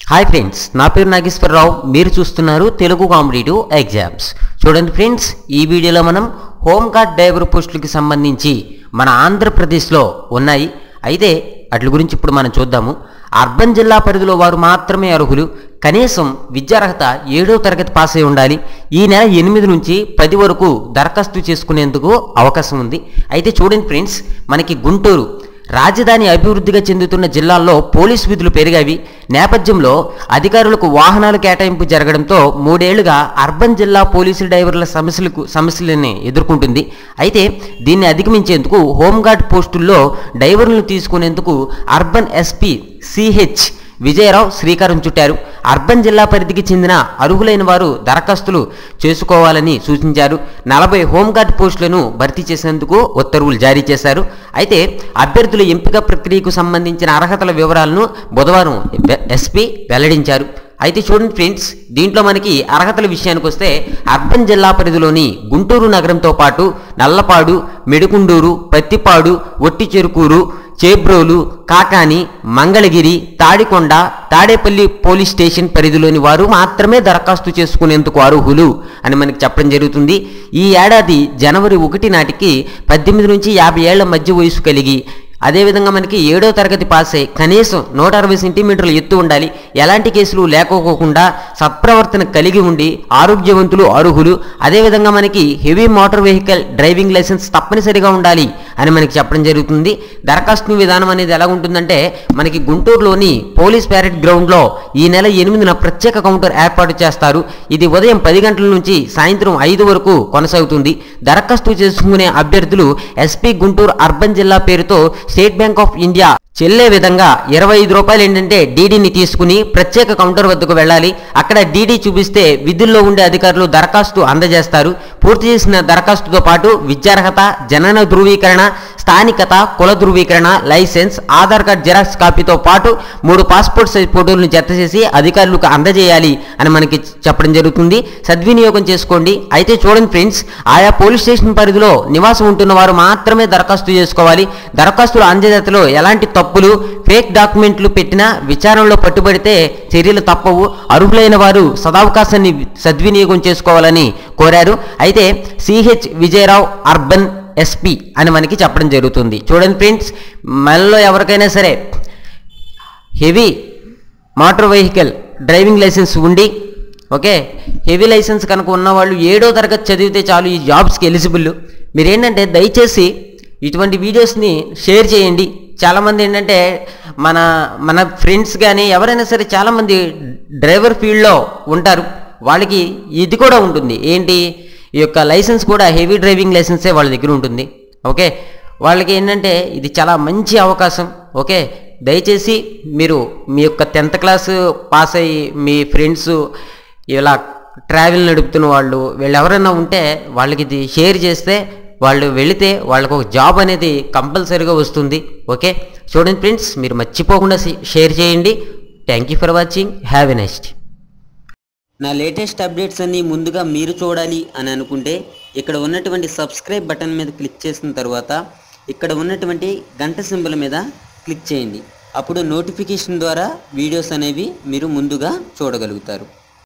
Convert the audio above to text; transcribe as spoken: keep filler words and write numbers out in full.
Hi friends, నా పేరు నాగేశ్వరరావు. మీరు చూస్తున్నారు తెలుగు కాంపిటేటివ్ ఎగ్జామ్స్. చూడండి ఫ్రెండ్స్, ఈ వీడియోలో మనం హోంగార్డ్ డ్రైవర్ పోస్టులకి సంబంధించి మన ఆంధ్రప్రదేశ్లో ఉన్నాయి. అయితే వాటి గురించి ఇప్పుడు మనం చూద్దాము. అర్బన్ జిల్లా పరిధిలో వారు మాత్రమే అర్హులు. కనీసం విద్యార్హత ఏడో తరగతి పాస్ అయి ఉండాలి. ఈ నెల ఎనిమిది నుంచి పది వరకు దరఖాస్తు చేసుకునేందుకు అవకాశం ఉంది. అయితే చూడండి ఫ్రెండ్స్, మనకి గుంటూరు రాజధాని అభివృద్ధిగా చెందుతున్న జిల్లాల్లో పోలీసు విధులు పెరిగాయి. నేపథ్యంలో అధికారులకు వాహనాలు కేటాయింపు జరగడంతో మూడేళ్లుగా అర్బన్ జిల్లా పోలీసు డ్రైవర్ల సమస్యలకు సమస్యలని ఎదుర్కొంటుంది. అయితే దీన్ని అధిగమించేందుకు హోంగార్డ్ పోస్టుల్లో డ్రైవర్లను తీసుకునేందుకు అర్బన్ ఎస్పీ సిహెచ్ విజయరావు శ్రీకారం చుట్టారు. అర్బన్ జిల్లా పరిధికి చెందిన అర్హులైన వారు దరఖాస్తులు చేసుకోవాలని సూచించారు. నలభై హోంగార్డ్ పోస్టులను భర్తీ చేసేందుకు ఉత్తర్వులు జారీ చేశారు. అయితే అభ్యర్థుల ఎంపిక ప్రక్రియకు సంబంధించిన అర్హతల వివరాలను బుధవారం ఎస్పీ వెల్లడించారు. అయితే చూడండి ఫ్రెండ్స్, దీంట్లో మనకి అర్హతల విషయానికి వస్తే అర్బన్ జిల్లా పరిధిలోని గుంటూరు నగరంతో పాటు నల్లపాడు, మెడుకుండూరు, పత్తిపాడు, ఒట్టిచెరుకూరు, చేబ్రోలు, కాకాని, మంగళగిరి, తాడికొండ, తాడేపల్లి పోలీస్ స్టేషన్ పరిధిలోని వారు మాత్రమే దరఖాస్తు చేసుకునేందుకు అర్హులు అని మనకి చెప్పడం జరుగుతుంది. ఈ ఏడాది జనవరి ఒకటి నాటికి పద్దెనిమిది నుంచి యాభై ఏళ్ల మధ్య వయసు కలిగి అదేవిధంగా మనకి ఏడో తరగతి పాస్ అయ్యి కనీసం నూట అరవై సెంటీమీటర్ల ఎత్తు ఉండాలి. ఎలాంటి కేసులు లేకపోకుండా సత్ప్రవర్తన కలిగి ఉండి ఆరోగ్యవంతులు అర్హులు. అదేవిధంగా మనకి heavy motor vehicle driving license తప్పనిసరిగా ఉండాలి అని మనకి చెప్పడం జరుగుతుంది. దరఖాస్తు విధానం అనేది ఎలా ఉంటుందంటే, మనకి గుంటూరులోని పోలీస్ ప్యారెడ్ గ్రౌండ్లో ఈ నెల ఎనిమిదిన ప్రత్యేక కౌంటర్ ఏర్పాటు చేస్తారు. ఇది ఉదయం పది గంటల నుంచి సాయంత్రం ఐదు వరకు కొనసాగుతుంది. దరఖాస్తు చేసుకునే అభ్యర్థులు ఎస్పీ గుంటూరు అర్బన్ జిల్లా పేరుతో స్టేట్ బ్యాంక్ ఆఫ్ ఇండియా చెల్లే విధంగా ఇరవై ఐదు రూపాయలు ఏంటంటే డీడీని తీసుకుని ప్రత్యేక కౌంటర్ వద్దకు వెళ్ళాలి. అక్కడ డీడీ చూపిస్తే విధుల్లో ఉండే అధికారులు దరఖాస్తు అందజేస్తారు. పూర్తి చేసిన దరఖాస్తుతో పాటు విద్యార్హత, జనన ధృవీకరణ, స్థానికత, కుల ధృవీకరణ, లైసెన్స్, ఆధార్ కార్డ్ జిరాక్స్ కాపీతో పాటు మూడు పాస్పోర్ట్ సైజ్ ఫోటోలను జత చేసి అధికారులకు అందజేయాలి అని మనకి చెప్పడం జరుగుతుంది. సద్వినియోగం చేసుకోండి. అయితే చూడండి ఫ్రెండ్స్, ఆయా పోలీస్ స్టేషన్ పరిధిలో నివాసం ఉంటున్న వారు మాత్రమే దరఖాస్తు చేసుకోవాలి. దరఖాస్తుల అందజేతలో ఎలాంటి తప్పులు, ఫేక్ డాక్యుమెంట్లు పెట్టినా విచారణలో పట్టుబడితే చర్యలు తప్పవు. అర్హులైన వారు సదావకాశాన్ని సద్వినియోగం చేసుకోవాలని కోరారు. అయితే సిహెచ్ విజయరావు అర్బన్ ఎస్పీ అని మనకి చెప్పడం జరుగుతుంది. చూడండి ఫ్రెండ్స్, మనలో ఎవరికైనా సరే heavy motor vehicle driving license ఉండి ఓకే హెవీ లైసెన్స్ కనుక ఉన్నవాళ్ళు ఏడో తరగతి చదివితే చాలు ఈ జాబ్స్కి ఎలిజిబుల్. మీరేంటంటే దయచేసి ఇటువంటి వీడియోస్ని షేర్ చేయండి. చాలామంది ఏంటంటే మన మన ఫ్రెండ్స్ కానీ ఎవరైనా సరే చాలామంది డ్రైవర్ ఫీల్డ్లో ఉంటారు. వాళ్ళకి ఇది కూడా ఉంటుంది, ఏంటి ఈ యొక్క లైసెన్స్ కూడా హెవీ డ్రైవింగ్ లైసెన్సే వాళ్ళ దగ్గర ఉంటుంది. ఓకే, వాళ్ళకి ఏంటంటే ఇది చాలా మంచి అవకాశం. ఓకే, దయచేసి మీరు మీ యొక్క టెన్త్ క్లాస్ పాస్ అయ్యి మీ ఫ్రెండ్స్ ఇలా ట్రావెల్ నడుపుతున్న వాళ్ళు వీళ్ళు ఎవరైనా ఉంటే వాళ్ళకి ఇది షేర్ చేస్తే వాళ్ళు వెళితే వాళ్ళకు ఒక జాబ్ అనేది కంపల్సరీగా వస్తుంది. ఓకే, చూడండి ఫ్రెండ్స్, మీరు మర్చిపోకుండా షేర్ చేయండి. Thank you for watching. Have a nice day. నా లేటెస్ట్ అప్డేట్స్ అన్నీ ముందుగా మీరు చూడాలి అని అనుకుంటే ఇక్కడ ఉన్నటువంటి సబ్స్క్రైబ్ బటన్ మీద క్లిక్ చేసిన తర్వాత ఇక్కడ ఉన్నటువంటి గంట సింబల్ మీద క్లిక్ చేయండి. అప్పుడు నోటిఫికేషన్ ద్వారా వీడియోస్ అనేవి మీరు ముందుగా చూడగలుగుతారు.